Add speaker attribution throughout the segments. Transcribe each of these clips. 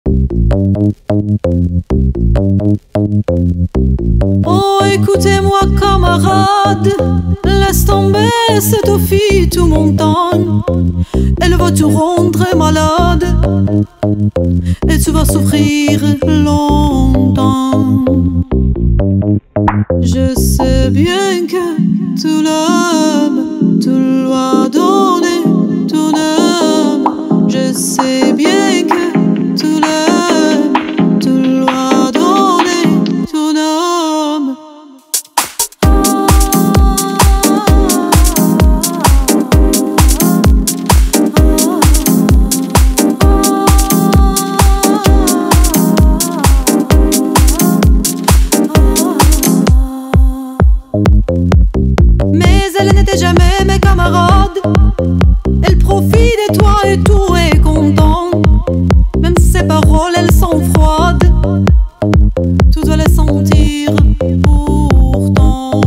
Speaker 1: Oh, écoutez-moi, camarade, laisse tomber cette fille tout mon temps. Elle va te rendre malade et tu vas souffrir longtemps. Je sais bien que tu l'aimes, tu lui as donné ton âme. Je sais bien que tu l'aimes, tu lui as donné ton âme. Mais elle n'était jamais mes camarades. Elle profite de toi et tout est content. Même ses paroles, elles sont froides. Tu dois les sentir pourtant.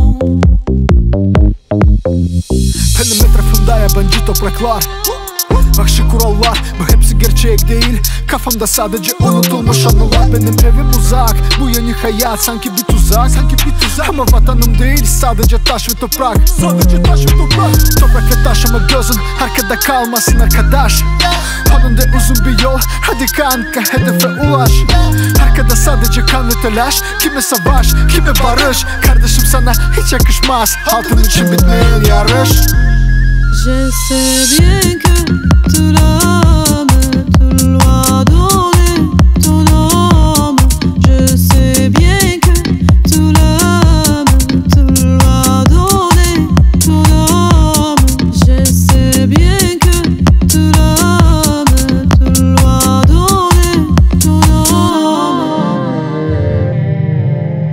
Speaker 2: Perimetre fundaya bence topraklar. Bak şu kurallar, bu hepsi gerçek değil. Kafamda sadece unutulmuş anılar. Benim evim uzak, bu yeni hayat sanki bir tuzak. Ama vatanım değil, sadece taş ve toprak. Toprak ve taş ama gözün arkada kalmasın arkadaş. Önünde uzun bir yol, hadi kanka hedefe ulaş. Arkada sadece kan ve telaş. Kime savaş, kime barış. Kardeşim sana hiç yakışmaz. Altın için bitmeyen yarış.
Speaker 1: Je sais bien que tu l'aimes, tu lui as donné ton âme. Je sais bien que tu l'aimes, tu lui as donné ton âme. Je sais bien que tu l'aimes, tu lui as donné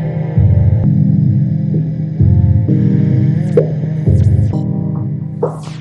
Speaker 1: ton âme.